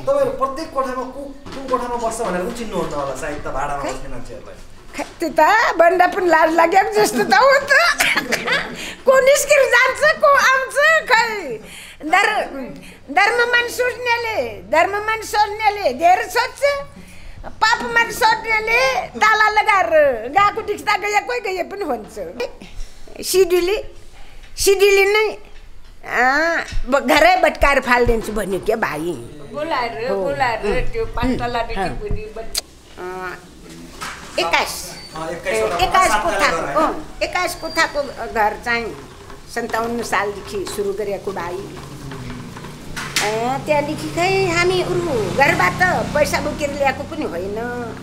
तपाईहरु प्रत्येक कोठामा कुन कोठामा बस्छ भनेर पनि चिन्नुहुन्न होला सायद त भाडामा बस्ने मान्छेहरुलाई। त्यो त भन्दा पनि लाज लागेको जस्तो त हो त। को निस्केर जान्छ को आउँछ खै धर्ममान सोच्नेले धेरै सोध्छ, पापमान सोध्नेले ताला लगाएर गएको दिख्दा गए पनि हुन्छ। सिडिली नै घरै बटकाएर फालिदिन्छु भन्यो क्या भाइ। बोलाएर त्यो पाँचतलादेखि बुढी 21 कोठाको घर चाहिँ 57 सालदेखि सुरु गरेको भाइ। त्यहाँदेखि खै हामी घरबाट पैसा बोकेर ल्याएको पनि होइन,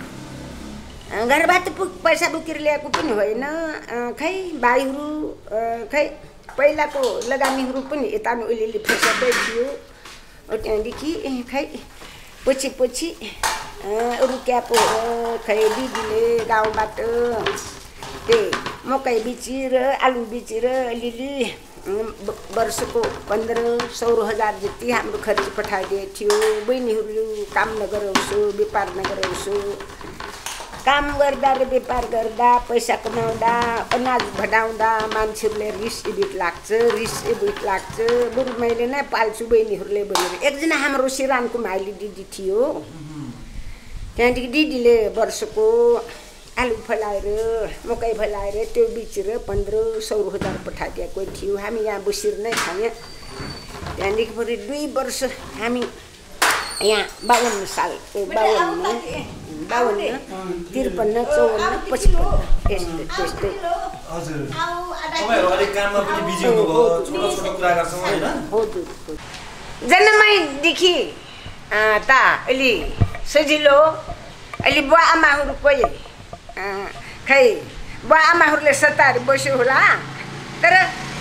खै भाइहरू खै पहिलाको लगानीहरू पनि यता अलिअलि फैसाकै थियो। त्यहाँदेखि खै पछि रुक्याएको खै दिदीले गाउँबाट त्यही मकै बेचेर आलु बेचेर अलिअलि वर्षको 1500-16,000 जति हाम्रो खर्च पठाइदिएको थियो। बहिनीहरू काम नगराउँछु, व्यापार नगराउँछु, काम गर्दा र व्यापार गर्दा पैसा कमाउँदा अनाज भडाउँदा मान्छेहरूले रिस इबिट लाग्छ। बरु मैले नै पाल्छु बहिनीहरूले भनेर एकजना हाम्रो सिरानको माइली दिदी थियो। त्यहाँदेखि दिदीले वर्षको आलु फलाएर मकै फलाएर त्यो बेचेर 1500-16,000 पठाइदिएको थियो। हामी यहाँ बसेर नै खायौँ। त्यहाँदेखि फेरि 2 वर्ष हामी यहाँ 52 साल 52, 53, 54, 55 त्यस्तै। हजुर तपाईहरु अलिक काममा पनि बिजी हुनुभयो, छोटो कुरा गर्छौँ हैन। हजुर जन्मैदेखि त अलि सजिलो। अलि बुवा आमाहरू कोही खै बुवा आमाहरूले सताएर बस्यो होला, तर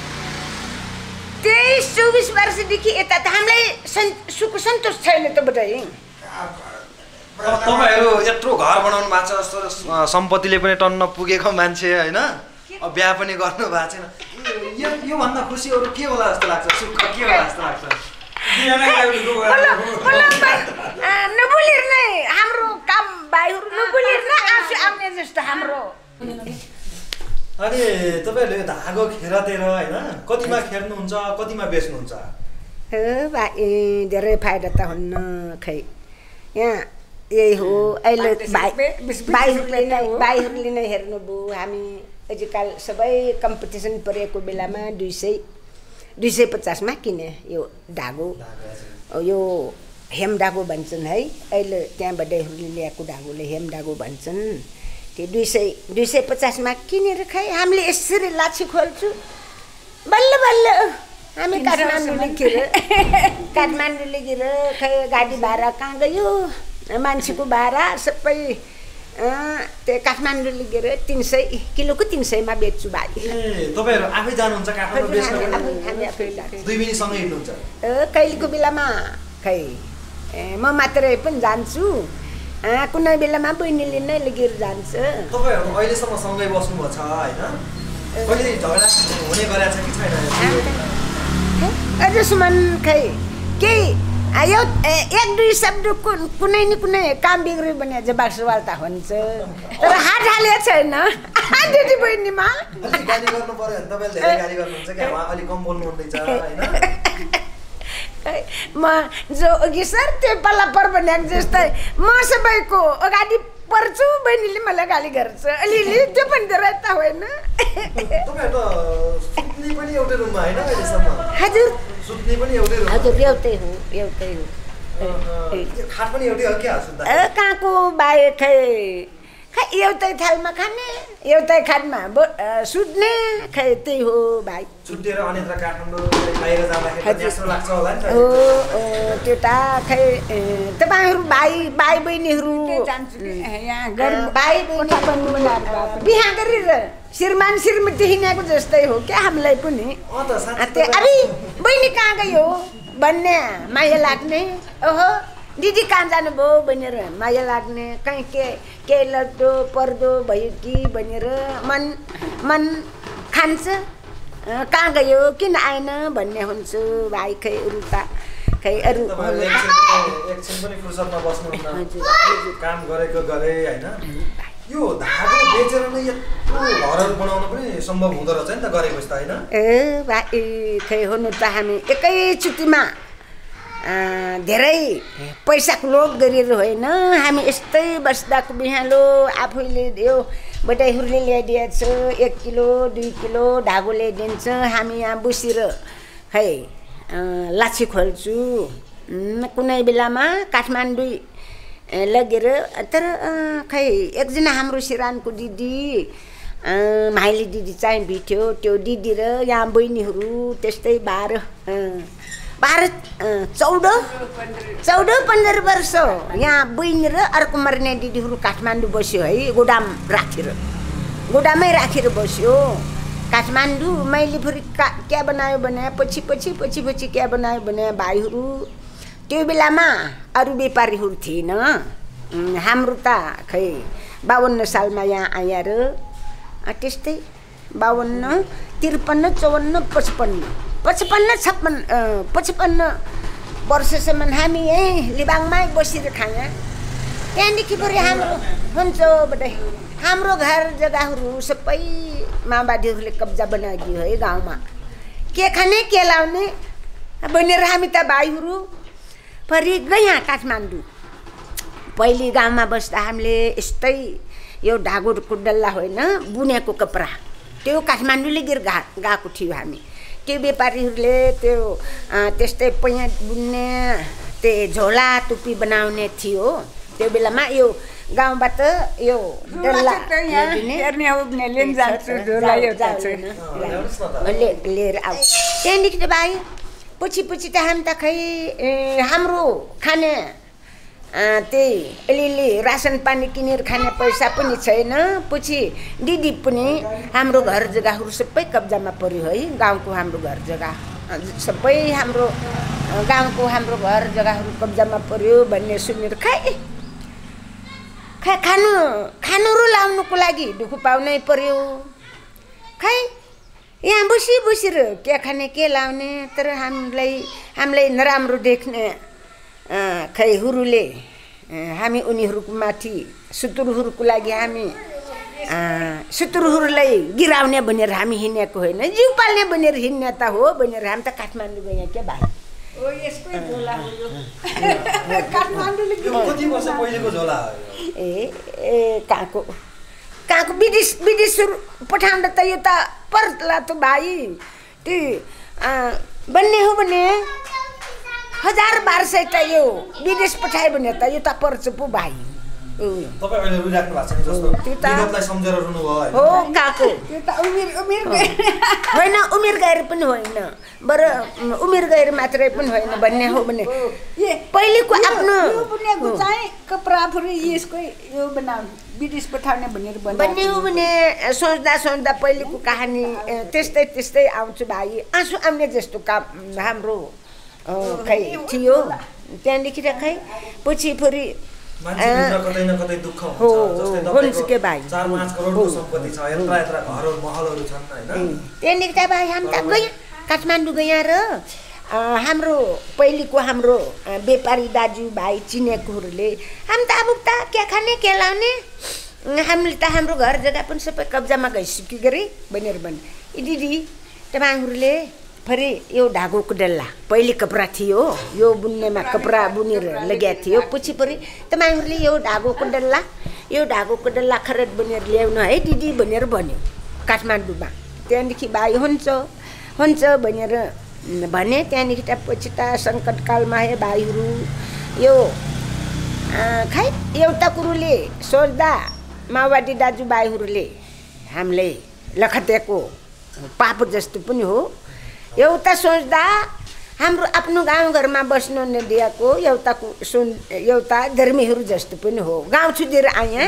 23-24 वर्षदेखि यता त हामीलाई सुख सन्तोष छैन त बटाइ। तपाईहरु यत्रो घर बनाउनु भएको छ, जस्तो सम्पत्तिले पनि टन्न पुगेको मान्छे हैन, अब बिहा पनि गर्नु भएको छैन। यो भन्दा खुसी अरु के होला जस्तो लाग्छ? सुख के होला जस्तो लाग्छ? नबोलेर नै हाम्रो काम भाइहरू नबोलेर नै आँसु आउने जस्तो हाम्रो। अनि तपाईहरुले धागो खेरतेर हैन कतिमा खेर्नुहुन्छ, कतिमा बेच्नुहुन्छ? भाइ धेरै फाइदा त हुन्न खै। यहाँ यही हो अहिले भाइहरूले नै हेर्नुभयो। हामी आजकल सबै कम्पिटिसन परेको बेलामा 250 किने यो धागो। यो हेम धागो भन्छन् है, अहिले त्यहाँ बडाइहरूले ल्याएको धागोले हेम धागो भन्छन्। त्यो 250 किनेर खै हामीले यसरी लाछी खोल्छु बल्ल हामी काठमाडौँ गिर खै गाडी भाडा कहाँ गयो, मान्छेको भाडा सबै त्यो काठमाडौँ लिएर 300 किलोको 300 मा बेच्छु भाइ। तपाईहरु आफै जानुहुन्छ काठमाडौँ बेच्न? हामी आफै लाग्छ। दुई बहिनी सँगै हिँड्नुहुन्छ? कहिलेको बेलामा खै म मात्रै पनि जान्छु, कुनै बेलामा बहिनीले नै लिएर जान्छ। तपाईहरु अहिलेसम्म सँगै बस्नु भएको छ हैन? कहिले झगडा हुने गरेछ कि छैन? अझसम्म खै केही यो 1-2 शब्द कुनै न कुनै काम बिग्रियो भने जवाफ सवाल त हुन्छ, तर हात हाले छैन दिदी बहिनीमा। गाली गर्नु पर्यो भने तपाईले धेरै गाली गर्नुहुन्छ के? अलि कम बोल्नु हुँदैछ हैन? म जो अघि सर त्यो पल्ला पर भनेको जस्तै म सबैको अगाडि पर्छु, बहिनीले मलाई गाली गर्छ अलिअलि, त्यो पनि धेरै त होइन। तपाईहरु त सुत्ने पनि एउटै रुममा हैन अहिलेसम्म? हजुर सुत्ने पनि एउटै रुममा? हजुर एउटै हो। खाट पनि एउटै हो क्या सुत्दा? कहाँको भाइ खै एउटै थालमा खाने, एउटै खाटमा सुत्ने, खै त्यही हो भाइ। छुट्टिएर अन्यत्र काठमाडौँ बाहिर जाँदाखेरि त न्यास्रो लाग्छ होला नि त? हो त्यो त खै तपाईहरु भाइ बहिनीहरू बिहा गरेर श्रीमान श्रीमती हिँडेको जस्तै हो क्या हामीलाई पनि। अरे बहिनी कहाँ गयो भन्ने माया लाग्ने, ओहो दिदी कहाँ जानुभयो भनेर माया लाग्ने, कहीँ के लड्डो पर्दो भयो कि भनेर मन खान्छ, कहाँ गयो किन आएन भन्ने हुन्छ भाइ। खै खै अरू एकछिन पनि फुर्सदमा बस्नुहुन्न काम गरेको गरे हैन यो धागो बेचेर नै यत्रो घरहरू बनाउन पनि सम्भव हुँदो रहेछ नि त गरेको जस्तो हैन ए भाइ खै हुनु त हामी एकैचोटिमा धेरै पैसाको लोभ गरेर होइन हामी यस्तै बस्दाको बिहालो आफैले यो बटाइहरूले ल्याइदिएछ 1 किलो 2 किलो धागो ल्याइदिन्छ हामी यहाँ बसेर खै लाछी खोल्छु कुनै बेलामा काठमाडौँ लगेर तर खै एकजना हाम्रो सिरानको दिदी माइली दिदी चाहिँ भेट्यो त्यो दिदी र यहाँ बहिनीहरू त्यस्तै 14-15 वर्ष यहाँ बहिनी र अर्को मर्ने दिदीहरू काठमाडौँ बस्यो है गोडामै राखेर बस्यो काठमाडौँ मैले फेरि क्या बनायो भने पछि क्या बनायो भने भाइहरू त्यो बेलामा अरू व्यापारीहरू थिएन हाम्रो त खै 52 सालमा यहाँ आएर त्यस्तै 52, 53, 54, 55 वर्षसम्म हामी यहीँ लिबाङमै बसेर खायौँ त्यहाँदेखि फेरि हाम्रो हुन्छ बटे हाम्रो घर जग्गाहरू सबै माओवादीहरूले कब्जा बनाइदियो है गाउँमा के खाने के लाउने भनेर हामी त भाइहरू फेरि गयौँ काठमाडौँ पहिले गाउँमा बस्दा हामीले यस्तै यो ढागोको डल्ला होइन बुनेको कपडा त्यो काठमाडौँ लिएर गएको थियो हामी त्यो व्यापारीहरूले त्यो त्यस्तै पैँट बुन्ने त्यो झोला टुप्पी बनाउने थियो त्यो बेलामा यो गाउँबाट यो डल्ला लिएर आऊ त्यहाँदेखि त भाइ पछि त हामी त खै हाम्रो खाने त्यही अलिअलि रासन पानी किनेर खाने पैसा पनि छैन पछि दिदी पनि हाम्रो घर जग्गाहरू सबै कब्जामा पर्यो है गाउँको हाम्रो घर जग्गा सबै हाम्रो गाउँको हाम्रो घर जग्गाहरू कब्जामा पर्यो भन्ने सुनेर खानु लाउनुको लागि दुःख पाउनै पर्यो खै यहाँ बसेर के खाने के लाउने तर हामीलाई नराम्रो देख्ने खै हुरुले हामी उनीहरूको माथि सुतुरहरूको लागि हामी सुतुरहरूलाई गिराउने भनेर हामी हिँडेको होइन जिउ पाल्ने भनेर हिँड्ने त हो भनेर हामी त काठमाडौँ गयौँ के भाइ कहाँको विदेश पठाउँदा त यो त पर्ला त भाइ त्यो बन्ने हो भने 1000-1200 त यो विदेश पठायो भने त यो त पर्छ पो भाइ तपाईं अहिले रुइराख्नु भएको छ नि जस्तो विगतलाई सम्झेर रुनु भयो हैन हो काको त्यो त उमेर होइन उमेर गएर पनि होइन बर उमेर गएर मात्रै पनि होइन भन्ने हो भने पहिलेको आफ्नो यो बुनेको चाहिँ कपडा फेरि यसको यो बनाउनु विदेश पठाउने भनेर भन्ने हो भने सोच्दा पहिलेको कहानी त्यस्तै आउँछ भाइ आँसु आउने जस्तो काम हाम्रो खै थियो त्यहाँदेखि त खै पछि फेरि मान्छेभित्र कतै न कतै दुःख हुन्छ जस्तै तपाईको 4-5 करोडको सम्पत्ति छ यत्रा घरहरु महलहरु छन् हैन त्यहाँदेखि त भाइ हामी त गयौँ काठमाडौँ गयौँ र हाम्रो पहिलेको हाम्रो व्यापारी दाजुभाइ चिनेकोहरूले हामी त अब त के खाने के लाउने हामीले त हाम्रो घर जग्गा पनि सबै कब्जामा गइसक्यो गरे भनेर भने दिदी तपाईँहरूले फेरि यो धागोको डल्ला पहिले कपडा थियो यो बुन्नेमा कपडा बुनेर लगाएको थियो पछि फेरि तपाईँहरूले यो धागोको डल्ला खरद बुनेर ल्याउनु है दिदी भनेर भन्यो काठमाडौँमा त्यहाँदेखि भाइ हुन्छ भनेर भने त्यहाँदेखि त पछि त सङ्कटकालमा है भाइहरू यो खै एउटा कुरोले सोच्दा माओवादी दाजुभाइहरूले हामीले लखतेको पाप जस्तो पनि हो एउटा सोच्दा हाम्रो आफ्नो गाउँघरमा बस्नु नदिएको एउटा गर्मीहरू जस्तो पनि हो गाउँ छुटेर आएँ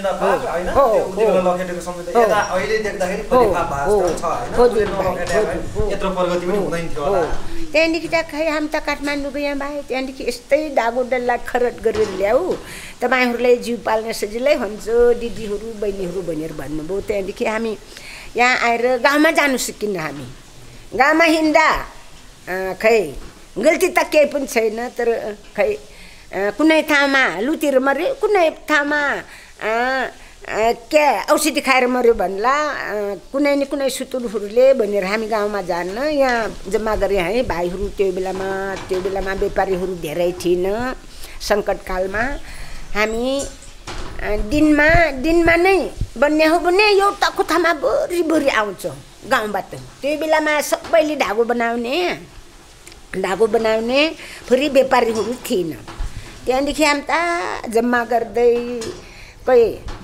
त्यहाँदेखि त खै हामी त काठमाडौँ गयौँ भाइ त्यहाँदेखि यस्तै धागो डल्ला खरद गरेर ल्याऊ तपाईँहरूलाई जिउ पाल्न सजिलै हुन्छ दिदीहरू बहिनीहरू भनेर भन्नुभयो त्यहाँदेखि हामी यहाँ आएर गाउँमा जानु सकिन्न हामी गाउँमा हिँड्दा खै गल्ती त केही पनि छैन तर खै कुनै ठाउँमा लुतिर मर्यो कुनै ठाउँमा के औषधि खाएर मर्यो भन्ला कुनै न कुनै सुतुरहरूले भनेर हामी गाउँमा जान्न यहाँ जम्मा गरे है भाइहरू त्यो बेलामा व्यापारीहरू धेरै थिएन सङ्कटकालमा हामी दिनमा नै बन्ने हो भने एउटा कोठामा बोरी आउँछ गाउँबाट त्यो बेलामा सबैले धागो बनाउने फेरि व्यापारीहरू थिएन त्यहाँदेखि हामी त जम्मा गर्दै कोही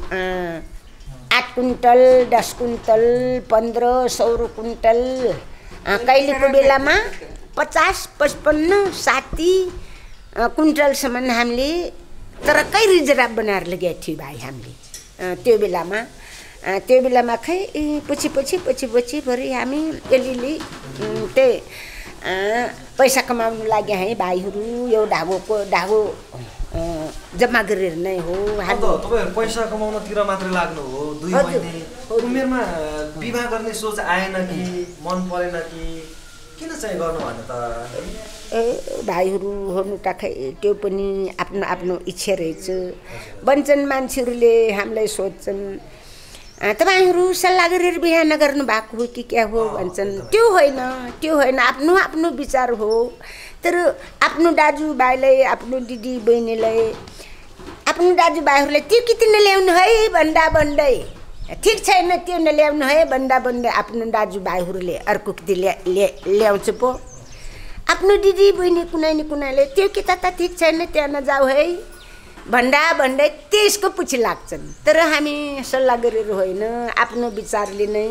8 कुन्टल 10 कुन्टल 1500 कुन्टल कहिलेको बेलामा 50 55 60 कुन्टलसम्म हामीले तरकै रिजर्भ बनाएर लगेको थियो भाइ हामीले त्यो बेलामा खै पछि भरि हामी अलिअलि त्यही पैसा कमाउनु लागि है भाइहरू यो धागो जम्मा गरेर नै हो तपाईहरु पैसा कमाउनतिर मात्र लाग्नु हो 2 महिने उमेरमा विवाह गर्ने सोच आएन कि मन परेन कि किन चाहिँ गर्नु भने त भाइहरू हुनु त खै त्यो पनि आफ्नो इच्छा रहेछ बन्छन् मान्छेहरूले हामीलाई सोध्छन् तपाईहरु सल्लाह गरेर बिहा नगर्नु भएको हो कि क्या हो भन्छन् त्यो होइन आफ्नो विचार हो तर आफ्नो दाजुभाइलाई आफ्नो दिदी बहिनीलाई आफ्नो दाजुभाइहरूलाई त्यो किन ल्याउनु है भन्दै ठिक छैन त्यो नल्याउनु है भन्दै आफ्नो दाजुभाइहरूले अर्को किति ल्याउँछ पो आफ्नो दिदी बहिनी कुनैले त्यो किता त ठिक छैन त्यहाँ नजाऊ है भन्दै त्यसको पछि लाग्छन् तर हामी सल्लाह गरेर होइन आफ्नो विचारले नै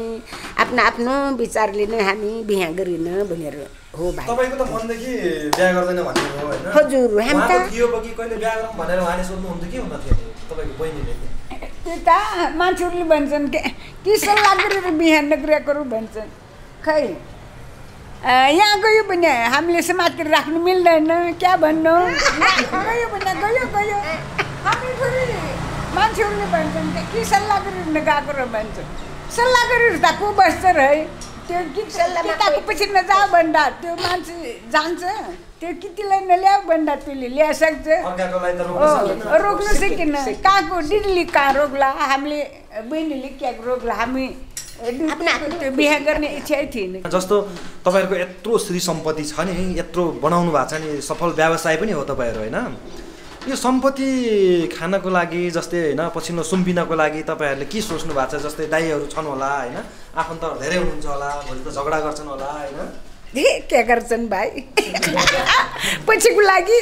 हामी बिहा गरिन भनेर हो भाइ तपाईको त मनदेखि बिहा गर्दैन भनेर हो हैन हजुर हामी त थियो कि कहिले बिहा गरौँ भनेर उहाँले सोध्नु हुन्थ्यो के हुन थियो तपाईको बहिनीले त्यो त मान्छेहरूले भन्छन् के सल्लाह गरेर बिहा नगरेको भन्छन् खै यहाँ गयो भने हामीले समाजतिर राख्नु मिल्दैन क्या भन्नु गयो भने गयो हामी फेरि मान्छेहरूले भन्छन् के सल्लाह गरेर नगएको र भन्छन् सल्लाह गरेर त को बस्छ र है त्यो गीत सल्लाहको पछि नजाऊ भन्दा त्यो मान्छे जान्छ त्यो कितिलाई नल्याऊ भन्दा त्यसले ल्याइसक्छ रोक्नु सकिन कहाँको दिदीले कहाँ रोक्ला हामीले बहिनीले क्या रोक्ला हामी आफ्नो बिहा गर्ने इच्छा थिएन जस्तो तपाईहरुको यत्रो श्री सम्पत्ति छ नि यत्रो बनाउनु भएको छ नि सफल व्यवसाय पनि हो तपाईहरु हैन यो सम्पत्ति खानको लागि जस्तै हैन पछिल्लो सुम्पिनको लागि तपाईहरुले के सोच्नु भएको छ जस्तै दाइहरु छन् होला हैन आफन्तहरु धेरै हुनुहुन्छ होला भोलि त झगडा गर्छन् होला हैन के गर्छन् भाइ पछिको लागि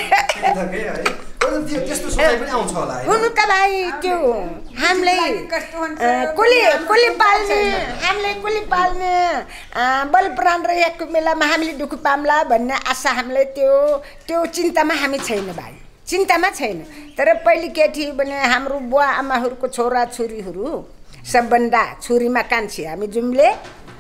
त्यस्तो सोचाइ पनि आउँछ होला हुनु त भाइ त्यो हामीलाई कोले पाल्ने बल प्राण रहेको बेलामा हामीले दुःख पाम्ला भन्ने आशा हामीलाई त्यो चिन्तामा हामी छैन भाइ चिन्तामा छैन तर पहिले के थियो भने हाम्रो बुवा आमाहरूको छोरा छोरीहरू सबभन्दा छोरीमा कान्छी हामी जुम्ले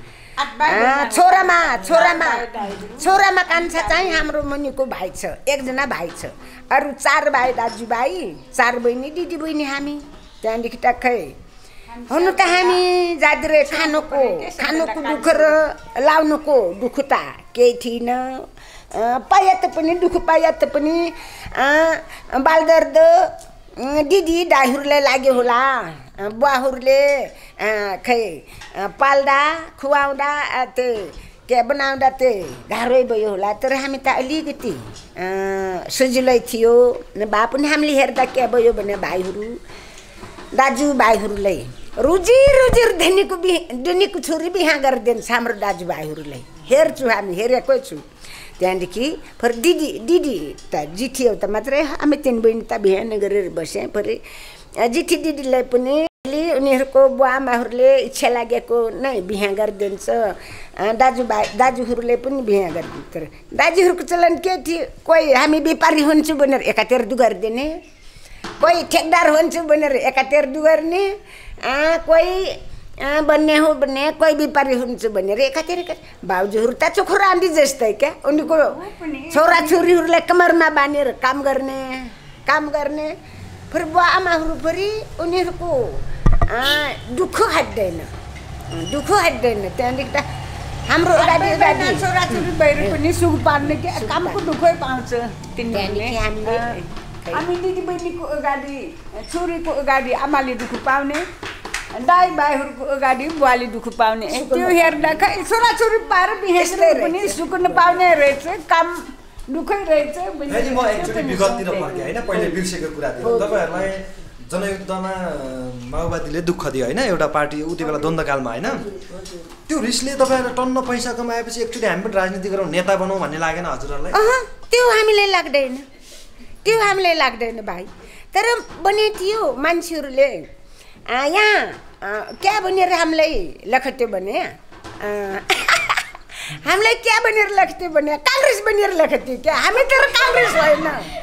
छोरामा कान्छा चाहिँ हाम्रो मुनिको भाइ छ एकजना भाइ छ अरू 4 भाइ दाजुभाइ 4 बहिनी दिदी बहिनी हामी त्यहाँदेखि टक्कै हुनु त हामी जाँदै खानुको दुःख र लाउनुको दुःख त केही थिएन पाए पनि दुःख पाए पनि बालदर्द दिदी दाइहरूलाई लाग्यो होला बुवाहरूले खै पाल्दा खुवाउँदा त्यो के बनाउँदा त्यो गाह्रै भयो होला तर हामी त अलिकति सजिलै थियो भए पनि हामीले हेर्दा के भयो भने भाइहरू दाजुभाइहरूलाई रुजिर धनीको छोरी बिहा गरिदिन्छ हाम्रो दाजुभाइहरूलाई हेर्छु हामी हेरेकै छु त्यहाँदेखि फेरि दिदी त जिठी एउटा मात्रै हामी 3 बहिनी त बिहा नगरेर बसेँ फेरि जिठी दिदीलाई पनि उनीहरूको बुवाआमाहरूले इच्छा लागेको नै बिहा गरिदिन्छ दाजुहरूले पनि बिहा गरिदिन्छ तर दाजुहरूको चलन के थियो कोही हामी व्यापारी हुन्छु भनेर एकातिर दु गरिदिने कोही ठेकदार हुन्छु भनेर एकातिर दु गर्ने कोही बन्ने हो भने कोही व्यापारी हुन्छु भनेर एकातिर भाउजूहरू त चोखो राँधी जस्तै क्या उनीको छोराछोरीहरूलाई कमरमा बाँधेर काम गर्ने फेरि बुवा आमाहरू फेरि उनीहरूको दुःख हट्दैन त्यहाँदेखि त हाम्रो अगाडि छोराछोरी बाहिर पनि सुख पार्ने के कामको दुःखै पाउँछ त्यहाँदेखि हामीले हामी दिदीबहिनीको अगाडि छोरीको अगाडि आमाले दुःख पाउने दाइ भाइहरूको अगाडि बुवाले दुःख पाउने त्यो हेर्दा खै छोराछोरी पाएर बिहेस्दै पनि सुख नपाउने रहेछ काम दुःखै रहेछ फेरि म एकचोटि विगततिर फर्केँ होइन पहिले बिर्सेको कुरा थियो तपाईँहरूलाई जनयुद्धमा माओवादीले दुःख दियो होइन एउटा पार्टी उति बेला द्वन्द्वकालमा होइन त्यो रिसले तपाईँहरू टन्न पैसा कमाएपछि एकचोटि हामी पनि राजनीति गरौँ नेता बनौँ भन्ने लागेन हजुरहरूलाई त्यो हामीलाई लाग्दैन भाइ तर बने थियो मान्छेहरूले यहाँ क्या भनेर हामीलाई लखट्यो भने हामीलाई क्या बनेर लखट्यो भने काङ्ग्रेस बनेर लखट्यो क्या हामी तर काङ्ग्रेस होइन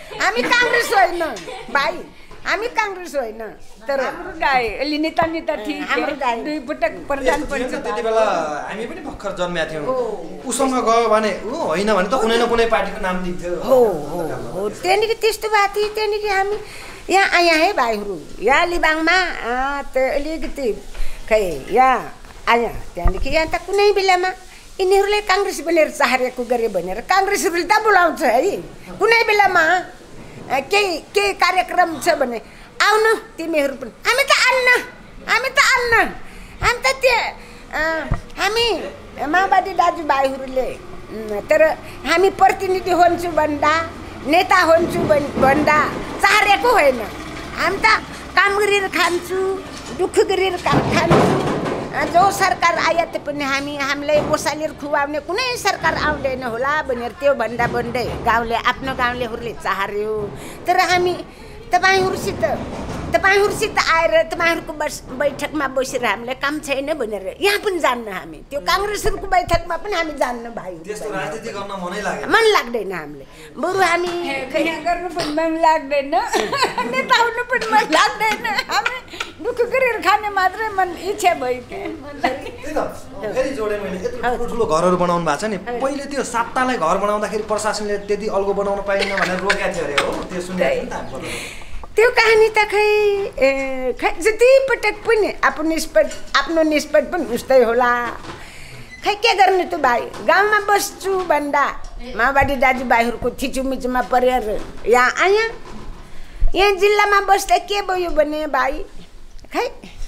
भाइ हामी काङ्ग्रेस होइन तर हाम्रो गाई अलि नेता थिए हाम्रो गाई 2 पटक प्रधान पनि त्यति बेला हामी पनि भर्खर जन्मेका थियौँ उसँग गयो भने ऊ होइन भने त कुनै न कुनै पार्टीको नाम दिन्थ्यो हो त्यहाँदेखि त्यस्तो भएको थियो त्यहाँदेखि हामी यहाँ आया है भाइहरू यहाँ लिबाङमा त अलिकति खै यहाँ आया त्यहाँदेखि यहाँ त कुनै बेलामा यिनीहरूले काङ्ग्रेस बनेर चाहेको गरे भनेर काङ्ग्रेसहरूले त बोलाउँछ है कुनै बेलामा केही कार्यक्रम छ भने आउनु तिमीहरू पनि हामी त आन्न हामी त त्यो हामी माओवादी दाजुभाइहरूले तर हामी प्रतिनिधि हुन्छु भन्दा नेता हुन्छु भन्दा चाहेको होइन हामी त काम गरेर खान्छु दुःख गरेर खान्छु जो सरकार आए पनि हामीलाई बसालेर खुवाउने कुनै सरकार आउँदैन होला भनेर त्यो भन्दा भन्दै आफ्नो गाउँलेहरूले चाह्यो तर हामी तपाईँहरूसित आएर तपाईँहरूको बैठकमा बसेर हामीलाई काम छैन भनेर यहाँ पनि जान्न हामी त्यो काङ्ग्रेसहरूको बैठकमा पनि हामी जान्न भाइ मन लाग्दैन हामीले बरु हामी गर्नु पनि मन लाग्दैन नेता हुनु पनि मन लाग्दैन हामी दुःख गरेर खाने मात्रै मन इच्छा भयो फेरि जोडेँ मैले यत्रो ठुलो घरहरू बनाउनु भएको छ नि पहिले त्यो 7 तल्ले घर बनाउँदाखेरि प्रशासनले त्यति अल्गो बनाउन पाइन्न भनेर रोकेको थियो अरे हो त्यो सुनेको नि त त्यो कहानी त खै जति पटक पनि आफ्नो निष्पट पनि उस्तै होला खै के गर्ने त भाइ गाउँमा बस्छु भन्दा माओवादी दाजुभाइहरूको थिचुमिचुमा परेर यहाँ आया यहाँ जिल्लामा बस्दा के भयो भने भाइ खै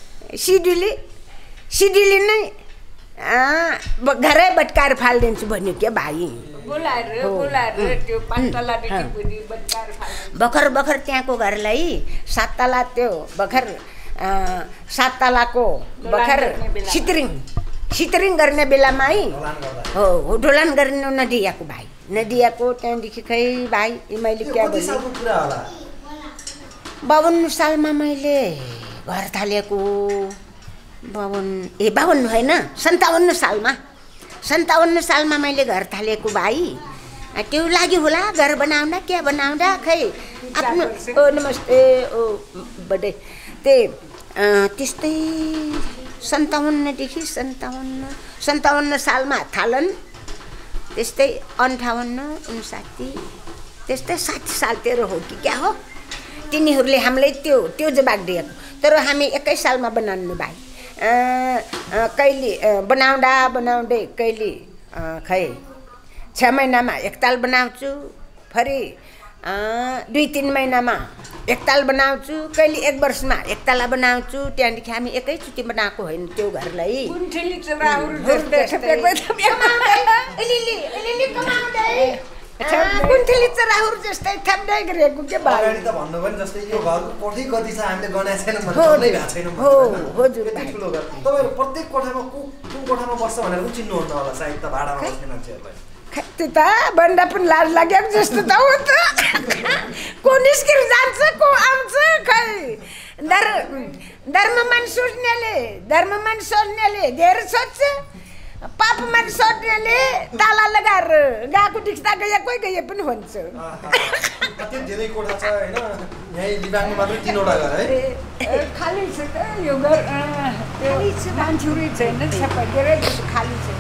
सिडिले नै घरै बटकार फालिदिन्छु भन्यो क्या भाइ भर्खर त्यहाँको घरलाई 7 तला त्यो भर्खर 7 तलाको भर्खर सितरिङ गर्ने बेलामा है हो ढोलान गर्नु नदिएको भाइ नदिएको त्यहाँदेखि खै भाइ मैले क्या भने 52 सालमा मैले घर थालेको 52 होइन 57 सालमा मैले घर थालेको भाइ त्यो लाग्यो होला घर बनाउँदा क्या बनाउँदा खै आफ्नो नमस्ते बडे त्यस्तै 57 सालमा थालन त्यस्तै 58 59 त्यस्तै 60 सालतिर हो कि क्या हो तिनीहरूले हामीलाई त्यो जवाब दिएको तर हामी 21 सालमा बनाउनु भाइ कहिले बनाउँदै कहिले खै 6 महिनामा 1 ताल बनाउँछु फेरि 2-3 महिनामा 1 ताल बनाउँछु कहिले 1 वर्षमा 1 ताला बनाउँछु त्यहाँदेखि हामी एकैचोटि बनाएको होइन त्यो घरलाई कुन्थली चराहरू जस्तै थप्दै गरेको के भयो त भन्नु पनि जस्तै यो घरको कोठी कति छ हामीले गनाएको छैन भन्दै भएको छैन हो हजुर ठुलो घर तपाईहरु प्रत्येक कोठामा कुन कोठामा बस्छ भनेर पनि चिन्नु हुन्न होला सायद त भाडामा बस्ने मान्छेहरुलाई त्यो त भन्दा पनि लाज लागेको जस्तो त हो त को निस्केर जान्छ को आउँछ खै धर्ममान सोच्नेले धेरै सोच्छ पापमान सोच्नेले ताला लगाएर गएको देख्दा गए पनि हुन्छ त्यो धेरै कोठा छ हैन यही लिबाङमा मात्र 3 वटा घर है खाली छ त यो घर खाली छ मान्छेहरु छैन सबै धेरै खाली छ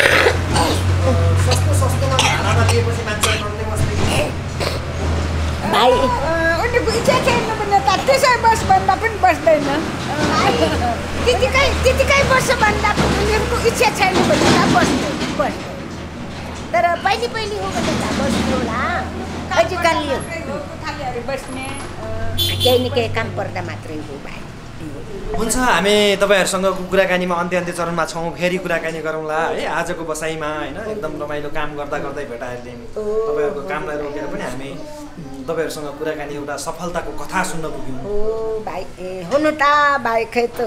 सस्तोमा भाडामा दिएपछि मान्छेहरु नन्दै बस्दै भाइ उनीको इच्छा छैन भने त त्यसै बस भन्दा पनि बस्दैन त्यतिकै बस्छ भन्दा पनि उनीहरूको इच्छा छैन भने त बस्दैन बस्दैन तर पहिले हो भने त बस्नु होला आजकल यो खालीहरू बस्ने केही न केही काम पर्दा मात्रै हो भाइ हुन्छ हामी तपाईँहरूसँग कुराकानीमा अन्त्य चरणमा छौँ फेरि कुराकानी गरौँला है आजको बसाइमा होइन एकदम रमाइलो काम गर्दा गर्दै भेटाएरले तपाईँहरूको कामलाई रोकेर पनि हामी तपाईँहरूसँग कुराकानी एउटा सफलताको कथा सुन्न पुग्यौँ हो भाइ हुनु त भाइ खै त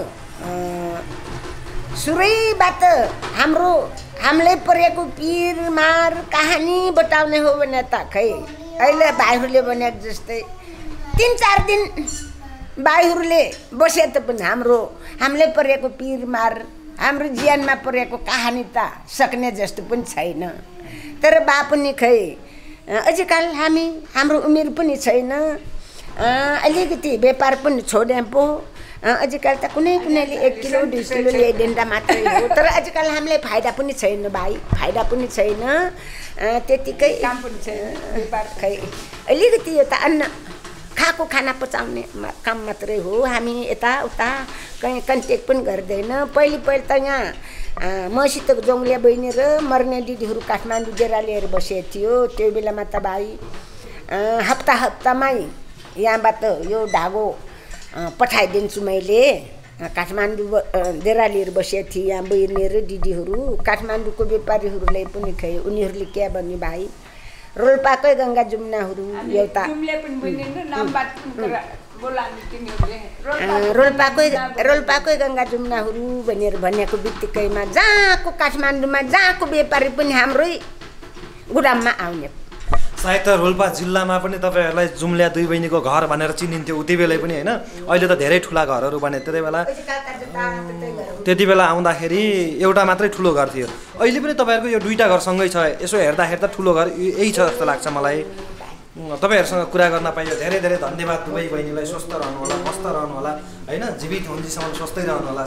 सुरैबाट हामीले परेको पिर मार कहानी बताउने हो भने त खै अहिले भाइहरूले भनेको जस्तै 3-4 दिन भाइहरूले बसे त पनि हामीले परेको पिर मार हाम्रो जीवनमा परेको कहानी त सक्ने जस्तो पनि छैन तर बा पनि खै आजकल हाम्रो उमेर पनि छैन अलिकति व्यापार पनि छोडे पो आजकल त कुनैले 1 किलो 2 किलो ल्याइदिँदा मात्रै हो तर आजकल हामीलाई फाइदा पनि छैन भाइ फाइदा पनि छैन त्यतिकै काम पनि छैन व्यापार खै अलिकति यो त अन्न खाएको खाना पचाउने काम मात्रै हो हामी यताउता कहीँ कन्ट्याक्ट पनि गर्दैन पहिले त यहाँ मसित जोङ्लिया बहिनी र मर्ने दिदीहरू काठमाडौँ डेरा लिएर बसेको थियो त्यो बेलामा त भाइ हप्तामै यहाँबाट यो धागो पठाइदिन्छु मैले काठमाडौँ डेरा लिएर बसेको थिएँ यहाँ बहिनी र दिदीहरू काठमाडौँको व्यापारीहरूलाई पनि खै उनीहरूले के भन्ने भाइ रोल्पाकै गङ्गा जमुनाहरू एउटा रोल्पाकै गङ्गा जमुनाहरू भनेर भनेको बित्तिकैमा जहाँको काठमाडौँमा जहाँको व्यापारी पनि हाम्रै गुदाममा आउने सायद त रोल्पा जिल्लामा पनि तपाईँहरूलाई जुम्ल्या दुई बहिनीको घर भनेर चिनिन्थ्यो उति बेलै पनि होइन अहिले त धेरै ठुला घरहरू बने त्यति बेला आउँदाखेरि एउटा मात्रै ठुलो घर थियो अहिले पनि तपाईँहरूको यो 2टा घर सँगै छ यसो हेर्दाखेरि त ठुलो घर यही छ जस्तो लाग्छ मलाई तपाईँहरूसँग कुरा गर्न पाइयो धेरै धेरै धन्यवाद दुवै बहिनीलाई स्वस्थ रहनु होला मस्त रहनु होला होइन जीवित हुन्जेसम्म स्वस्थै रहनु होला